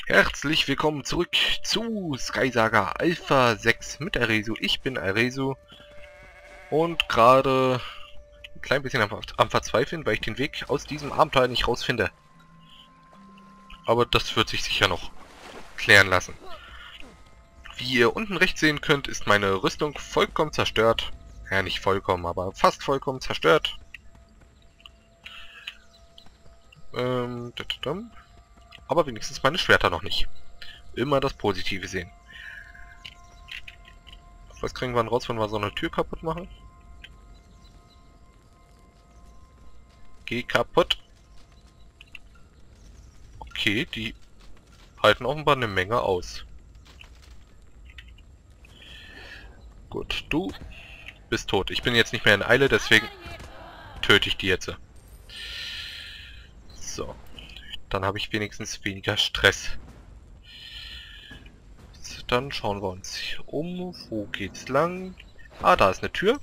Herzlich willkommen zurück zu Sky Saga Alpha 6 mit Aresu. Ich bin Aresu und gerade ein klein bisschen am Verzweifeln, weil ich den Weg aus diesem Abenteuer nicht rausfinde. Aber das wird sich sicher noch klären lassen. Wie ihr unten rechts sehen könnt, ist meine Rüstung vollkommen zerstört. Ja, nicht vollkommen, aber fast vollkommen zerstört. Aber wenigstens meine Schwerter noch nicht. Immer das Positive sehen. Was kriegen wir denn raus, wenn wir so eine Tür kaputt machen? Geh kaputt. Okay, die halten offenbar eine Menge aus. Gut, du bist tot. Ich bin jetzt nicht mehr in Eile, deswegen töte ich die jetzt. So. Dann habe ich wenigstens weniger Stress. Dann schauen wir uns um. Wo geht's lang? Ah, da ist eine Tür.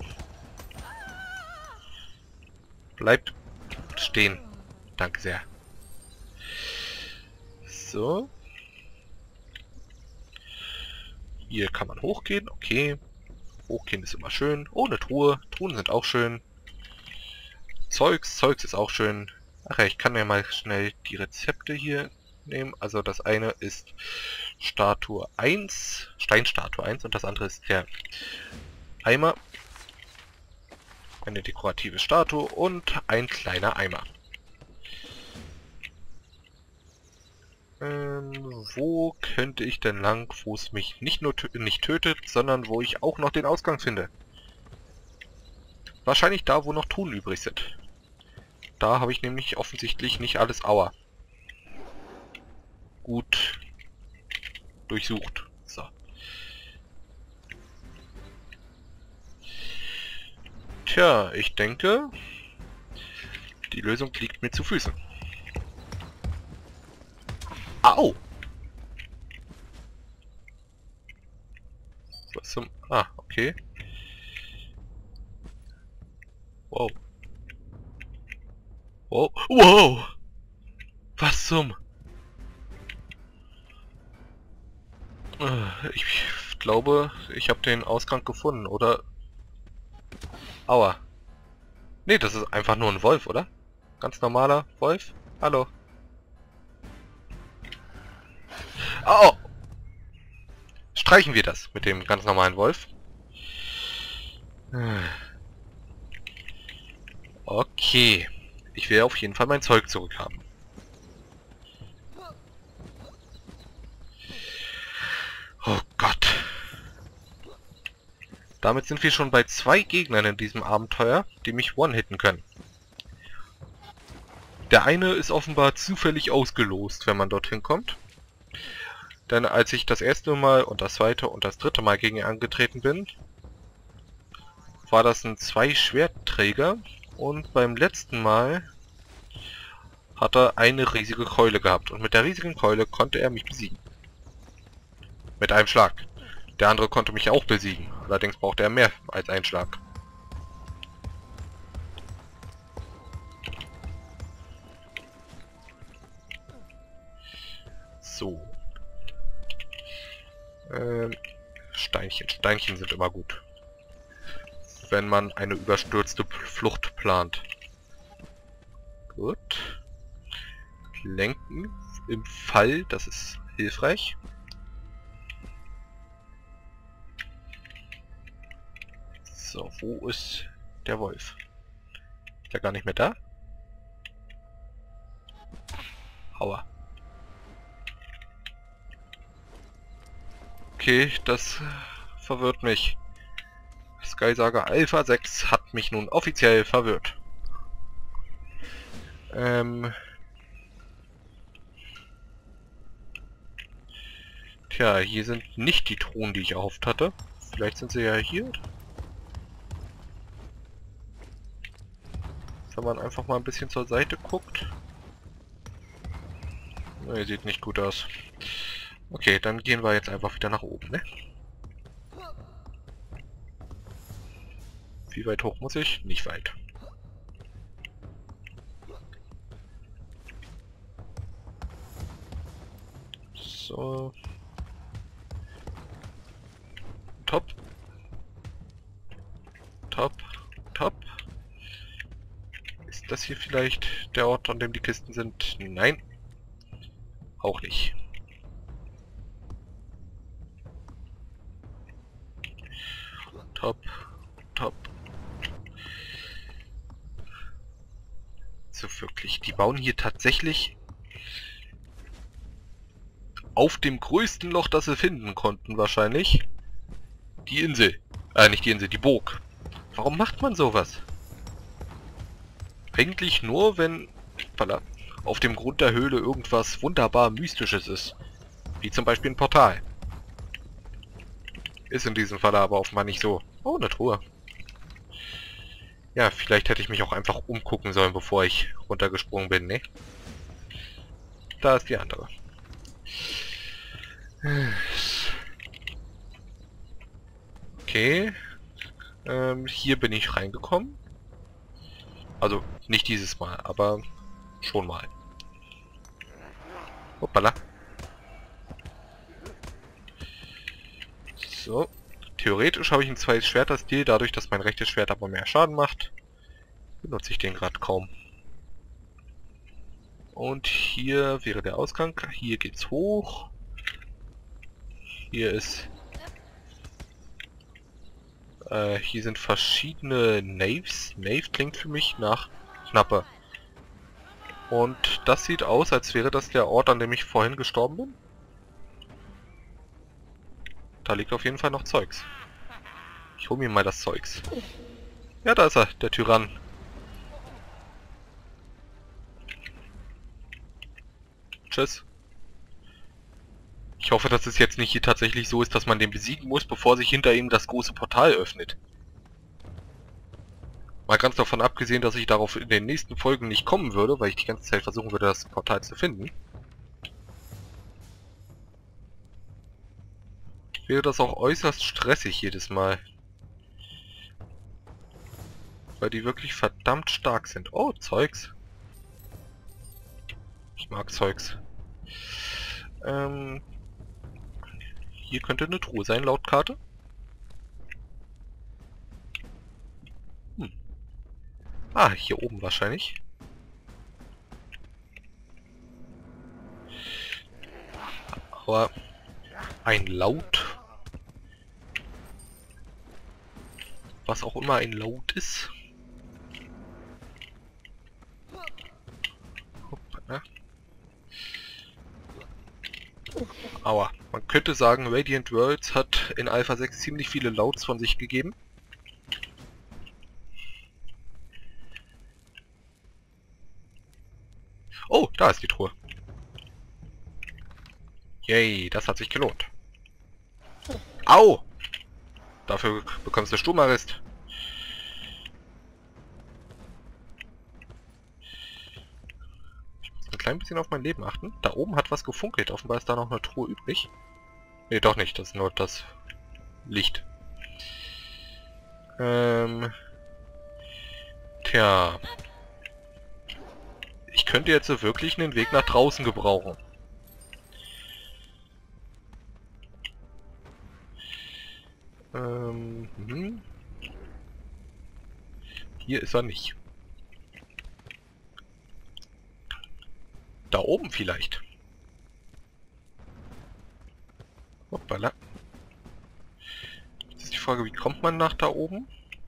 Bleibt stehen. Danke sehr. So. Hier kann man hochgehen. Okay. Hochgehen ist immer schön. Oh, eine Truhe. Truhen sind auch schön. Zeugs ist auch schön. Ach ja, ich kann ja mal schnell die Rezepte hier nehmen. Also das eine ist Statue 1, Steinstatue 1 und das andere ist der Eimer. Eine dekorative Statue und ein kleiner Eimer. Wo könnte ich denn lang, wo es mich nicht nur nicht tötet, sondern wo ich auch noch den Ausgang finde? Wahrscheinlich da, wo noch Truhen übrig sind. Da habe ich nämlich offensichtlich nicht alles gut durchsucht. So. Tja, ich denke, die Lösung liegt mir zu Füßen. Au! Was zum... Ah, okay. Wow. Wow. Wow! Was zum... Ich glaube, ich habe den Ausgang gefunden, oder? Aua. Nee, das ist einfach nur ein Wolf, oder? Ganz normaler Wolf. Hallo. Oh! Streichen wir das mit dem ganz normalen Wolf. Okay. Ich will auf jeden Fall mein Zeug zurückhaben. Oh Gott. Damit sind wir schon bei 2 Gegnern in diesem Abenteuer, die mich one-hitten können. Der eine ist offenbar zufällig ausgelost, wenn man dorthin kommt. Denn als ich das erste Mal und das zweite und das dritte Mal gegen ihn angetreten bin, war das ein 2-Schwertträger und beim letzten Mal hat er eine riesige Keule gehabt und mit der riesigen Keule konnte er mich besiegen. Mit einem Schlag. Der andere konnte mich auch besiegen, allerdings brauchte er mehr als einen Schlag. So. Steinchen sind immer gut. Wenn man eine überstürzte Flucht plant. Gut. Lenken im Fall, das ist hilfreich. So, wo ist der Wolf? Ist er gar nicht mehr da? Aua. Okay, das verwirrt mich. Sky Saga Alpha 6 hat mich nun offiziell verwirrt. Tja, hier sind nicht die Truhen, die ich erhofft hatte. Vielleicht sind sie ja hier. Wenn man einfach mal ein bisschen zur Seite guckt. Ne, sieht nicht gut aus. Okay, dann gehen wir jetzt einfach wieder nach oben, ne? Wie weit hoch muss ich? Nicht weit. So. Top. Top. Top. Ist das hier vielleicht der Ort, an dem die Kisten sind? Nein. Auch nicht. Top. Top. So wirklich. Die bauen hier tatsächlich auf dem größten Loch, das sie finden konnten, wahrscheinlich. Die Insel. Nicht die Insel, die Burg. Warum macht man sowas? Eigentlich nur, wenn auf dem Grund der Höhle irgendwas wunderbar Mystisches ist. Wie zum Beispiel ein Portal. Ist in diesem Fall aber offenbar nicht so. Oh, eine Truhe. Ja, vielleicht hätte ich mich auch einfach umgucken sollen, bevor ich runtergesprungen bin, ne? Da ist die andere. Okay. Hier bin ich reingekommen. Also, nicht dieses Mal, aber schon mal. Hoppala. So. Theoretisch habe ich ein zweites Schwerterstil, dadurch, dass mein rechtes Schwert aber mehr Schaden macht. Benutze ich den gerade kaum. Und hier wäre der Ausgang. Hier geht's hoch. Hier ist... hier sind verschiedene Naves. Nave klingt für mich nach Knappe. Und das sieht aus, als wäre das der Ort, an dem ich vorhin gestorben bin. Da liegt auf jeden Fall noch Zeugs. Ich hole mir mal das Zeugs. Ja, da ist er, der Tyrann. Tschüss. Ich hoffe, dass es jetzt nicht hier tatsächlich so ist, dass man den besiegen muss, bevor sich hinter ihm das große Portal öffnet. Mal ganz davon abgesehen, dass ich darauf in den nächsten Folgen nicht kommen würde, weil ich die ganze Zeit versuchen würde, das Portal zu finden. Wäre das auch äußerst stressig jedes Mal. Weil die wirklich verdammt stark sind. Oh, Zeugs. Ich mag Zeugs. Hier könnte eine Truhe sein, laut Karte. Ah, hier oben wahrscheinlich. Aber ein Laut. Was auch immer ein Laut ist. Hoppala. Aua. Man könnte sagen, Radiant Worlds hat in Alpha 6 ziemlich viele Lauts von sich gegeben. Oh, da ist die Truhe. Yay, das hat sich gelohnt. Au! Dafür bekommst du Sturmarrest. Ich muss ein klein bisschen auf mein Leben achten. Da oben hat was gefunkelt. Offenbar ist da noch eine Truhe übrig. Nee, doch nicht. Das ist nur das Licht. Tja. Ich könnte jetzt so wirklich einen Weg nach draußen gebrauchen. Hier ist er nicht. Da oben vielleicht. Hoppala. Jetzt ist die Frage, wie kommt man nach da oben?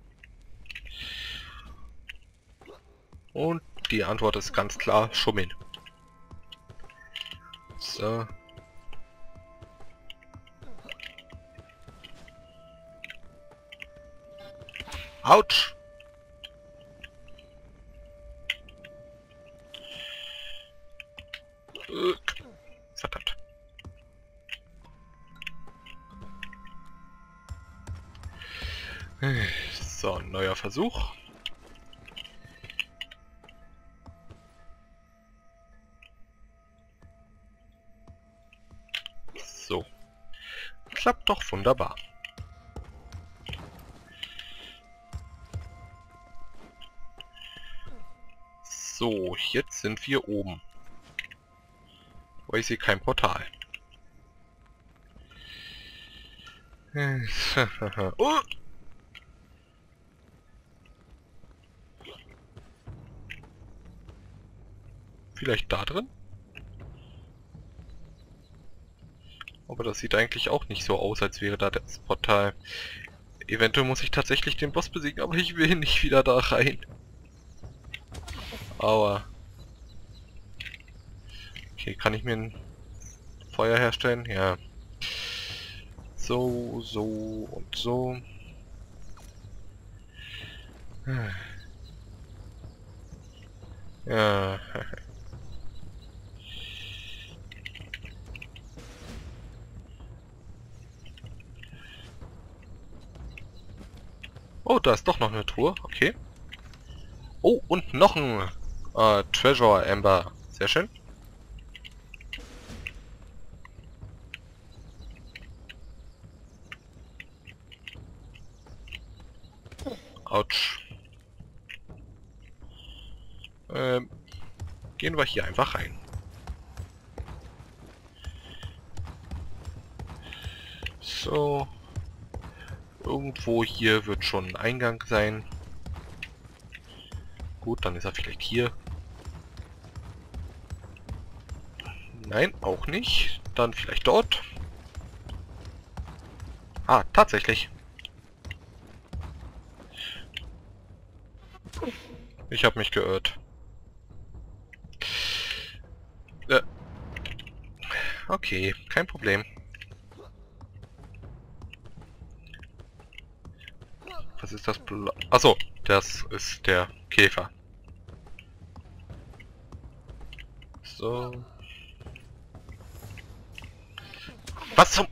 Und die Antwort ist ganz klar, schummeln. So. Autsch! Verdammt. So, neuer Versuch. So. Klappt doch wunderbar. So, jetzt sind wir oben. Aber ich sehe kein Portal. Oh! Vielleicht da drin? Aber das sieht eigentlich auch nicht so aus, als wäre da das Portal. Eventuell muss ich tatsächlich den Boss besiegen, aber ich will nicht wieder da rein. Aua. Okay, kann ich mir ein Feuer herstellen? Ja. So, so und so. Ja. Oh, da ist doch noch eine Truhe. Okay. Oh, und noch ein Treasure Ember. Sehr schön. Autsch. Gehen wir hier einfach rein. So. Irgendwo hier wird schon ein Eingang sein. Gut, dann ist er vielleicht hier. Nein, auch nicht. Dann vielleicht dort. Ah, tatsächlich. Ich habe mich geirrt. Okay, kein Problem. Was ist das? Achso, das ist der Käfer. So. Was zum...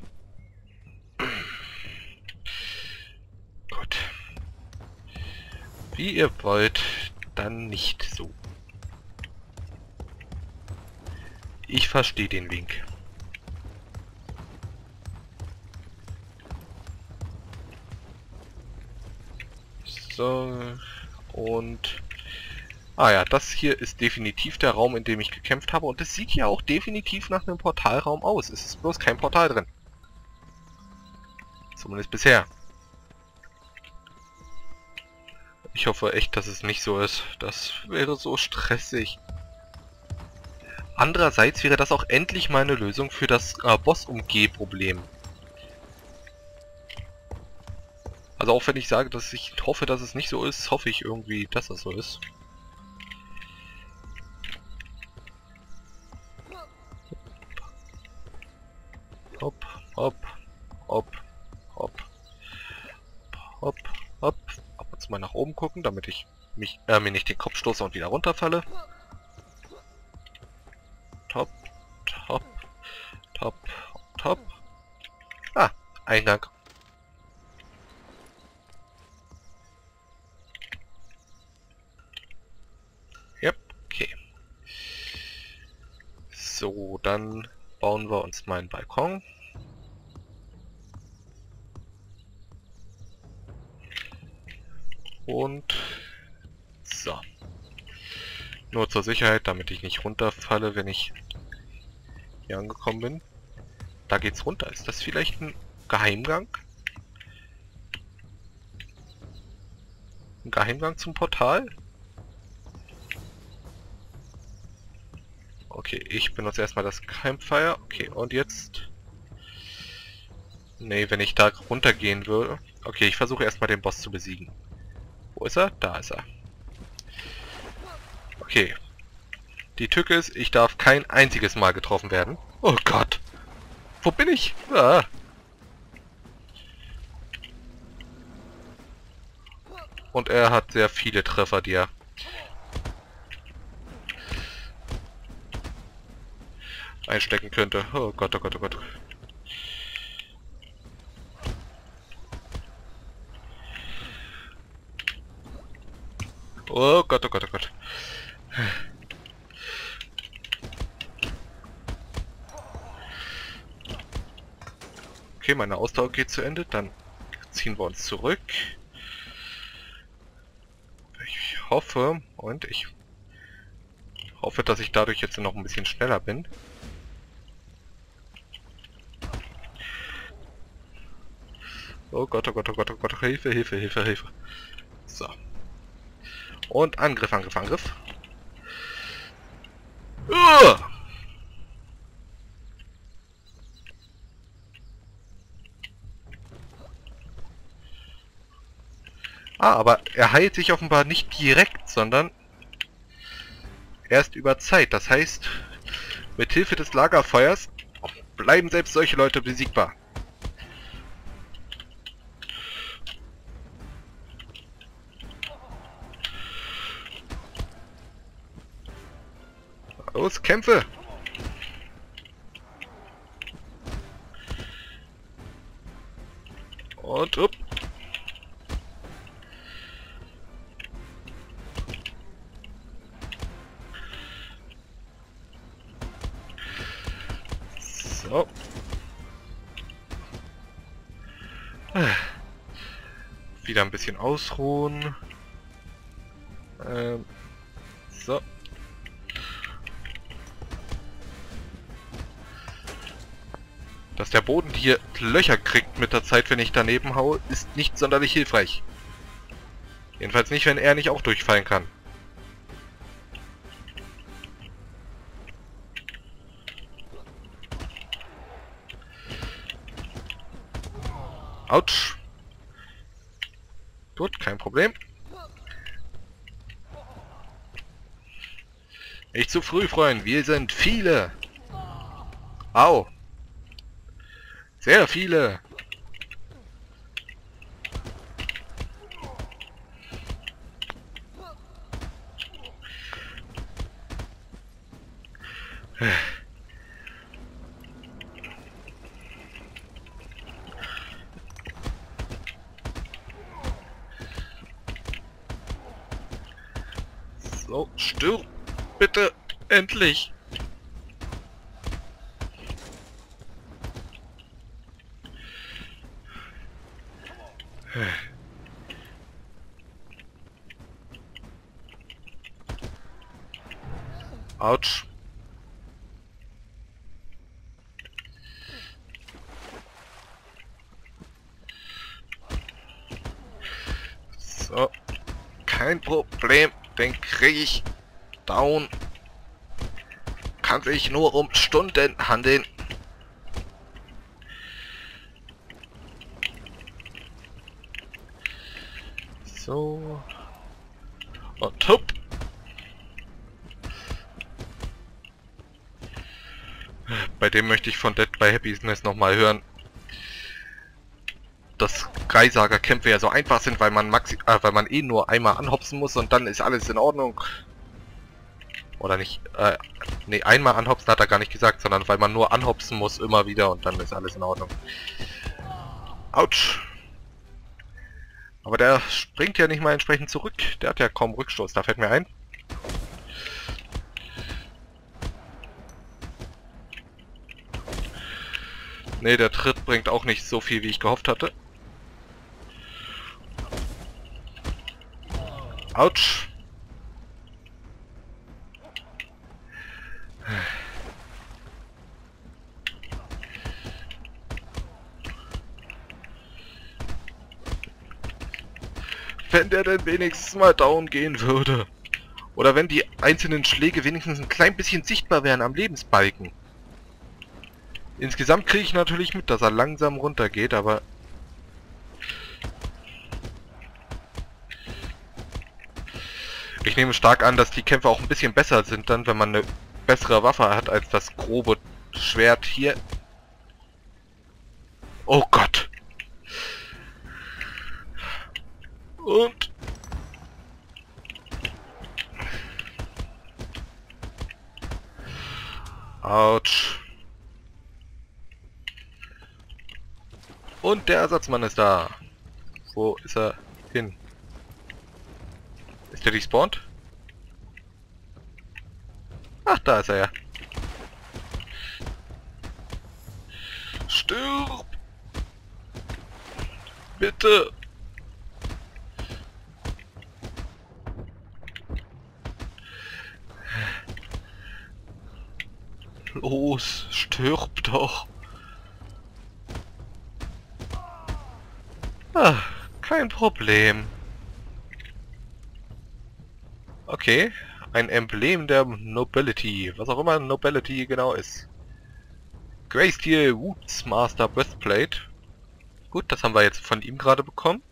Gut. Wie ihr wollt, dann nicht so. Ich verstehe den Wink. So. Und... Ah ja, das hier ist definitiv der Raum, in dem ich gekämpft habe. Und es sieht ja auch definitiv nach einem Portalraum aus. Es ist bloß kein Portal drin. Zumindest bisher. Ich hoffe echt, dass es nicht so ist. Das wäre so stressig. Andererseits wäre das auch endlich mal eine Lösung für das Boss-Umgeh-Problem. Also auch wenn ich sage, dass ich hoffe, dass es nicht so ist, hoffe ich irgendwie, dass es so ist. Hopp, hopp, hopp, hopp, hopp, hopp. Ab und zu mal nach oben gucken, damit ich mir nicht den Kopf stoße und wieder runterfalle. Top, top, top, top. Ah, Eingang. Yep, okay. So, dann bauen wir uns mal einen Balkon. Und so. Nur zur Sicherheit, damit ich nicht runterfalle, wenn ich hier angekommen bin. Da geht's runter. Ist das vielleicht ein Geheimgang? Ein Geheimgang zum Portal? Okay, ich benutze erstmal das Campfire. Okay, und jetzt... Nee, wenn ich da runtergehen würde... Okay, ich versuche erstmal den Boss zu besiegen. Wo ist er? Da ist er. Okay. Die Tücke ist, ich darf kein einziges Mal getroffen werden. Oh Gott. Wo bin ich? Ah. Und er hat sehr viele Treffer, die er... einstecken könnte. Oh Gott, oh Gott, oh Gott. Oh Gott, oh Gott, oh Gott. Okay, meine Ausdauer geht zu Ende. Dann ziehen wir uns zurück. Ich hoffe, und ich hoffe, dass ich dadurch jetzt noch ein bisschen schneller bin. Oh Gott, oh Gott, oh Gott, oh Gott. Hilfe, Hilfe, Hilfe, Hilfe. So. Und Angriff, Angriff, Angriff. Aber er heilt sich offenbar nicht direkt, sondern erst über Zeit. Das heißt, mit Hilfe des Lagerfeuers bleiben selbst solche Leute besiegbar. Los, Kämpfe! Und up. So. Wieder ein bisschen ausruhen. So. Dass der Boden hier Löcher kriegt mit der Zeit, wenn ich daneben haue, ist nicht sonderlich hilfreich. Jedenfalls nicht, wenn er nicht auch durchfallen kann. Autsch. Gut, kein Problem. Nicht zu früh, Freunde. Wir sind viele. Au. Sehr viele. So, stirb bitte endlich. Autsch. So. Kein Problem. Den kriege ich down. Kann sich nur um Stunden handeln. So. Und hup. Bei dem möchte ich von Dead by Happiness nochmal hören, dass Greisager-Kämpfe ja so einfach sind, weil man eh nur einmal anhopsen muss und dann ist alles in Ordnung. Oder nicht, nee, einmal anhopsen hat er gar nicht gesagt, sondern weil man nur anhopsen muss immer wieder und dann ist alles in Ordnung. Autsch. Aber der springt ja nicht mal entsprechend zurück. Der hat ja kaum Rückstoß, da fällt mir ein. Ne, der Tritt bringt auch nicht so viel, wie ich gehofft hatte. Autsch. Wenn der denn wenigstens mal down gehen würde. Oder wenn die einzelnen Schläge wenigstens ein klein bisschen sichtbar wären am Lebensbalken. Insgesamt kriege ich natürlich mit, dass er langsam runtergeht, aber... Ich nehme stark an, dass die Kämpfe auch ein bisschen besser sind dann, wenn man eine bessere Waffe hat als das grobe Schwert hier. Oh Gott! Und... Autsch. Und der Ersatzmann ist da. Wo ist er hin? Ist der despawned? Ach, da ist er ja. Stirb! Bitte! Los, stirb doch! Ah, kein Problem. Okay, ein Emblem der Nobility, was auch immer Nobility genau ist. Graysteel Woods Master Breastplate. Gut, das haben wir jetzt von ihm gerade bekommen.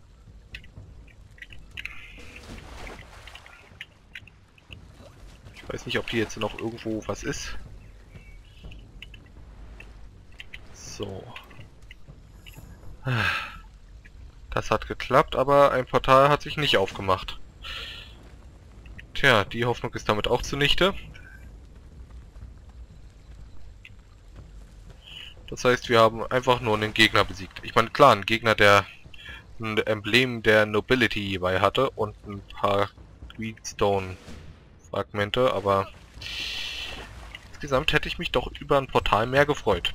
Ich weiß nicht, ob hier jetzt noch irgendwo was ist. So. Das hat geklappt, aber ein Portal hat sich nicht aufgemacht. Tja, die Hoffnung ist damit auch zunichte. Das heißt, wir haben einfach nur einen Gegner besiegt. Ich meine, klar, ein Gegner, der ein Emblem der Nobility bei hatte und ein paar Greenstone-Fragmente, aber insgesamt hätte ich mich doch über ein Portal mehr gefreut.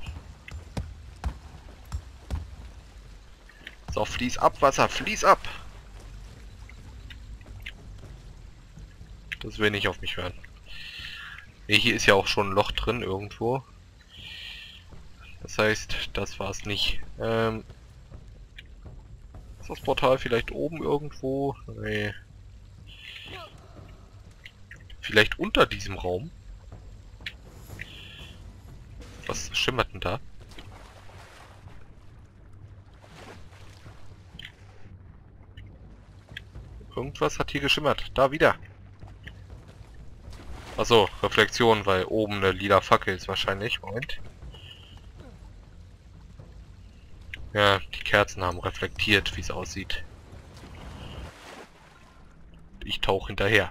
So, fließ ab, Wasser, fließ ab! Das will nicht auf mich hören. Ne, hier ist ja auch schon ein Loch drin irgendwo. Das heißt, das war's nicht. Ist das Portal vielleicht oben irgendwo? Nee. Vielleicht unter diesem Raum? Was schimmert denn da? Irgendwas hat hier geschimmert. Da wieder. Achso, Reflexion, weil oben eine lila Fackel ist wahrscheinlich. Moment. Ja, die Kerzen haben reflektiert, wie es aussieht. Ich tauche hinterher.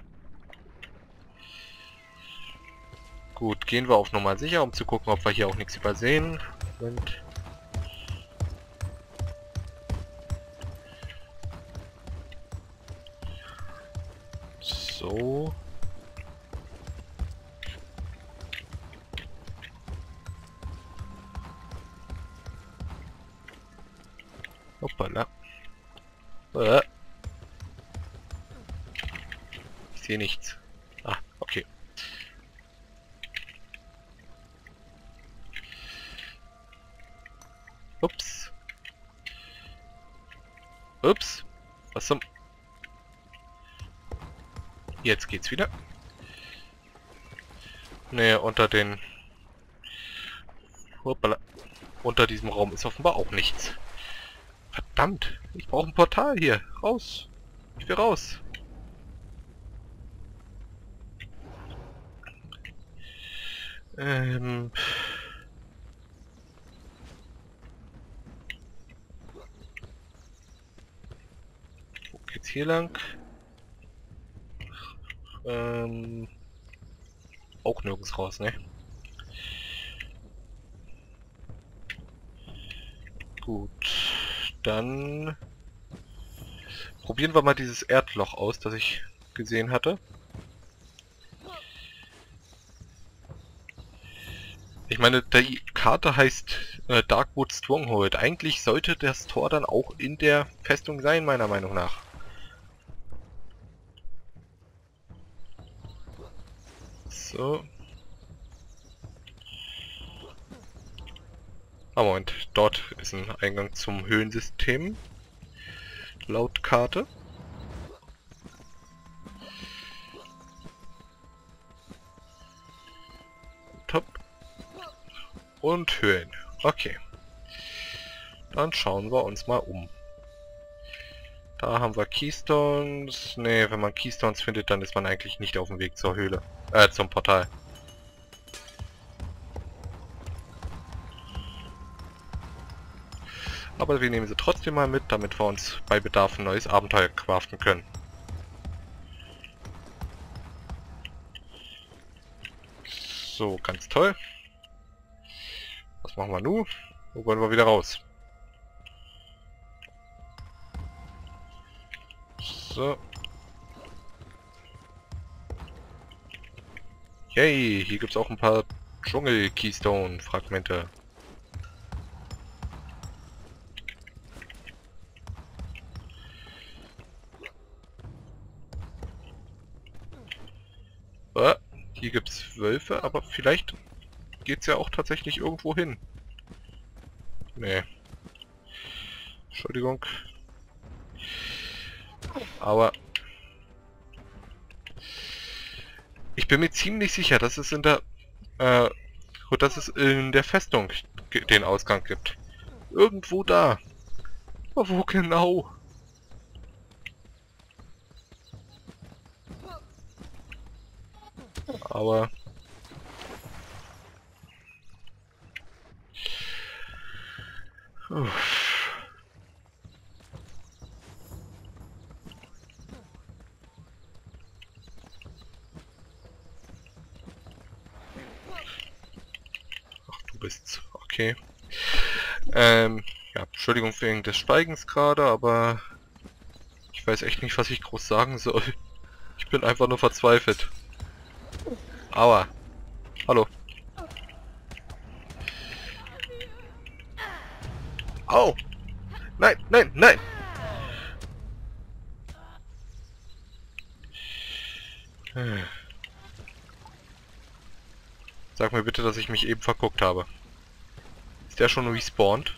Gut, gehen wir auf Nummer sicher, um zu gucken, ob wir hier auch nichts übersehen. Moment. So. Hoppala. Ich sehe nichts. Ah, okay. Ups. Ups. Was zum... Jetzt geht's wieder. Nee, unter den... Hoppala. Unter diesem Raum ist offenbar auch nichts. Verdammt. Ich brauche ein Portal hier. Raus. Ich will raus. Wo geht's hier lang? Auch nirgends raus, ne? Gut. Dann probieren wir mal dieses Erdloch aus, das ich gesehen hatte. Ich meine, die Karte heißt Darkwood Stronghold. Eigentlich sollte das Tor dann auch in der Festung sein, meiner Meinung nach. So. Ah, Moment. Dort ist ein Eingang zum Höhlensystem. Laut Karte. Top. Und Höhlen. Okay. Dann schauen wir uns mal um. Da haben wir Keystones. Ne, wenn man Keystones findet, dann ist man eigentlich nicht auf dem Weg zur Höhle. Zum Portal. Aber wir nehmen sie trotzdem mal mit, damit wir uns bei Bedarf ein neues Abenteuer craften können. So, ganz toll. Was machen wir nun? Wo wollen wir wieder raus? So. Yay, hier gibt es auch ein paar Dschungel-Keystone-Fragmente. Hier gibt es Wölfe, aber vielleicht geht es ja auch tatsächlich irgendwo hin. Nee. Entschuldigung. Aber ich bin mir ziemlich sicher, dass es in der Festung den Ausgang gibt. Irgendwo da. Aber wo genau? Aber ach, du bist's. Okay. Ja, Entschuldigung wegen des Schweigens gerade, aber ich weiß echt nicht, was ich groß sagen soll. Ich bin einfach nur verzweifelt. Aua. Hallo. Au! Nein, nein, nein! Sag mir bitte, dass ich mich eben verguckt habe. Ist der schon respawned?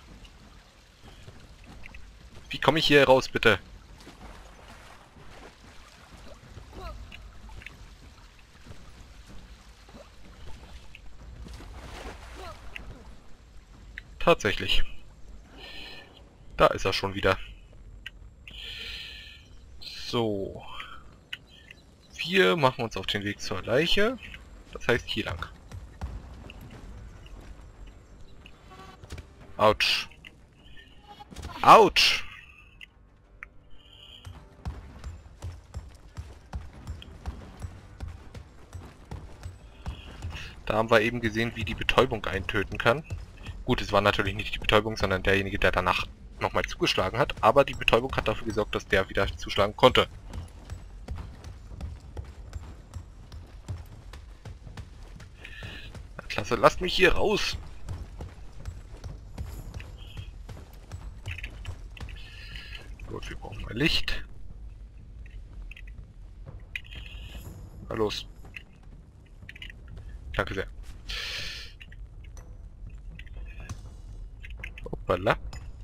Wie komme ich hier raus, bitte? Tatsächlich. Da ist er schon wieder. So. Wir machen uns auf den Weg zur Leiche. Das heißt hier lang. Autsch. Autsch! Da haben wir eben gesehen, wie die Betäubung eintöten kann. Gut, es war natürlich nicht die Betäubung, sondern derjenige, der danach nochmal zugeschlagen hat. Aber die Betäubung hat dafür gesorgt, dass der wieder zuschlagen konnte. Na, klasse, lasst mich hier raus! Gut, wir brauchen mal Licht. Na los. Danke sehr. Hoppala.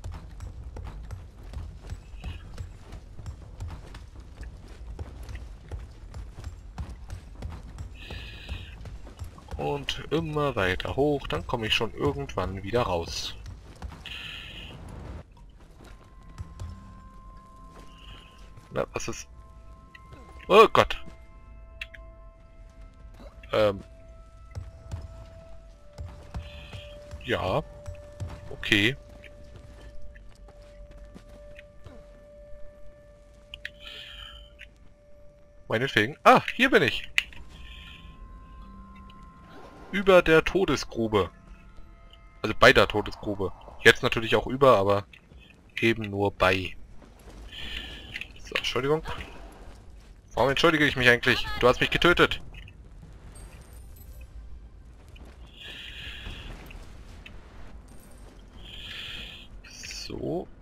Und immer weiter hoch, dann komme ich schon irgendwann wieder raus. Na, was ist... Oh Gott! Ja. Okay. Meinetwegen. Ah, hier bin ich. Über der Todesgrube. Also bei der Todesgrube. Jetzt natürlich auch über, aber eben nur bei. So, Entschuldigung. Warum entschuldige ich mich eigentlich? Du hast mich getötet. So.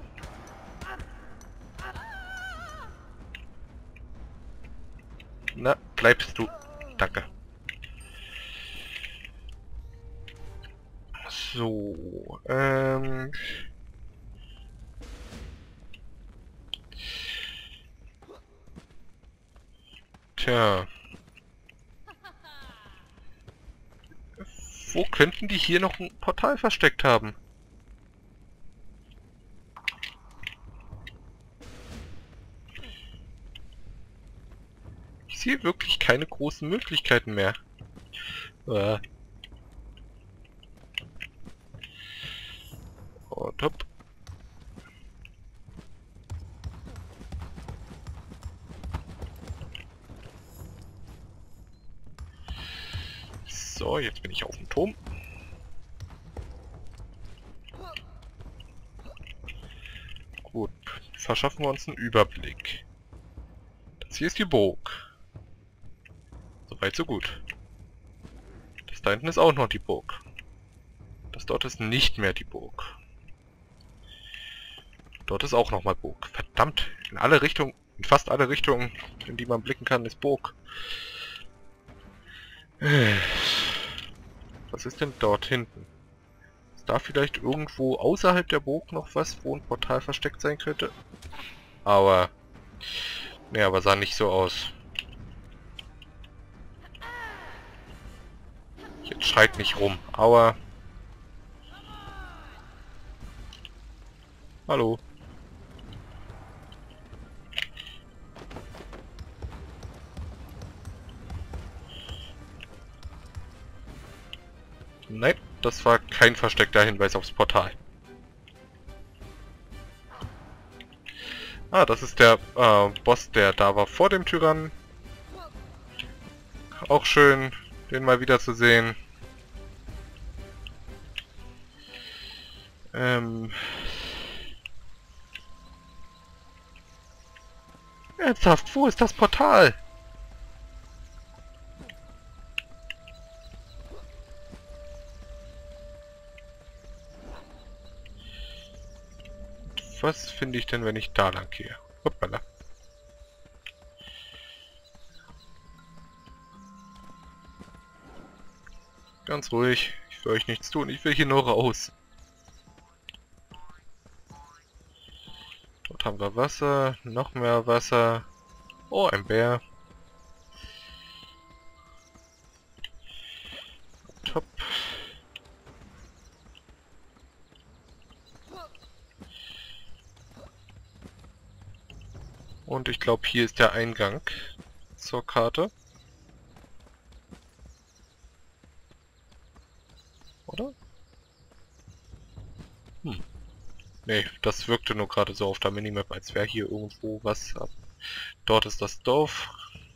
Na, bleibst du. Danke. So, Tja. Wo könnten die hier noch ein Portal versteckt haben? Ich sehe wirklich keine großen Möglichkeiten mehr. Und hopp. So, jetzt bin ich auf dem Turm. Gut, verschaffen wir uns einen Überblick. Das hier ist die Burg. Soweit so gut. Das da hinten ist auch noch die Burg. Das dort ist nicht mehr die Burg. Dort ist auch nochmal Burg. Verdammt, in alle Richtungen, in fast alle Richtungen, in die man blicken kann, ist Burg. Was ist denn dort hinten? Ist da vielleicht irgendwo außerhalb der Burg noch was, wo ein Portal versteckt sein könnte? Aber... Ne, aber sah nicht so aus. Jetzt schreit nicht rum. Aua. Hallo. Nein, das war kein versteckter Hinweis aufs Portal. Ah, das ist der Boss, der da war vor dem Tyrannen. Auch schön, den mal wieder zu sehen. Ernsthaft, wo ist das Portal? Was finde ich denn, wenn ich da lang gehe? Hoppala. Ganz ruhig, ich will euch nichts tun, ich will hier nur raus. Dort haben wir Wasser, noch mehr Wasser. Oh, ein Bär. Top. Und ich glaube, hier ist der Eingang zur Karte. Oder? Nee, das wirkte nur gerade so auf der Minimap, als wäre hier irgendwo was. Dort ist das Dorf.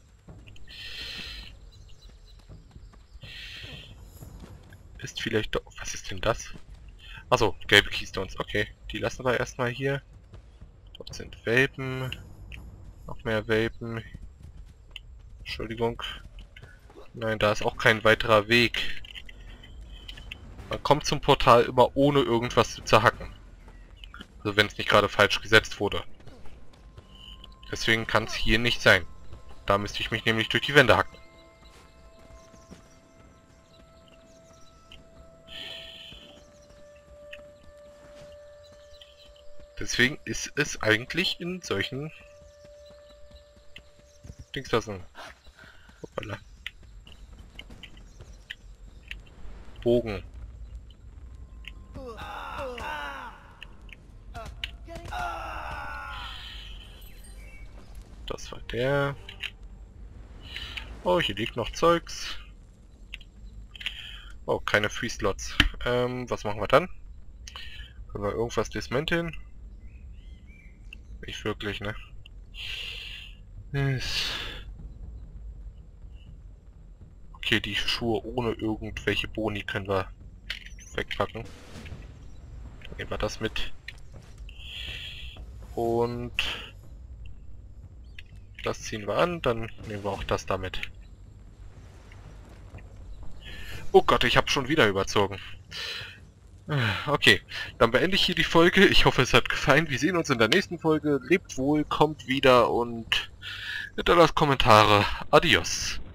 Ist vielleicht doch... Was ist denn das? Achso, gelbe Keystones. Okay, die lassen wir erstmal hier. Dort sind Welpen. Noch mehr Welpen. Entschuldigung. Nein, da ist auch kein weiterer Weg. Man kommt zum Portal immer ohne irgendwas zu zerhacken. Also wenn es nicht gerade falsch gesetzt wurde. Deswegen kann es hier nicht sein. Da müsste ich mich nämlich durch die Wände hacken. Deswegen ist es eigentlich in solchen Dingslassen. Hoppala. Bogen. Das war der. Oh, hier liegt noch Zeugs. Oh, keine Free Slots. Was machen wir dann? Können wir irgendwas dismanteln? Nicht wirklich, ne? Okay, die Schuhe ohne irgendwelche Boni können wir wegpacken. Dann nehmen wir das mit. Und das ziehen wir an, dann nehmen wir auch das damit. Oh Gott, ich habe schon wieder überzogen. Okay, dann beende ich hier die Folge. Ich hoffe, es hat gefallen. Wir sehen uns in der nächsten Folge. Lebt wohl, kommt wieder und hinterlasst Kommentare. Adios.